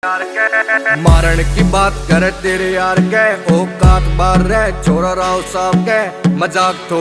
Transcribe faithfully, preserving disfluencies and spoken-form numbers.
मारण की बात करे तेरे यार के औकात बार रहे छोरा राव साहब के मजाक तो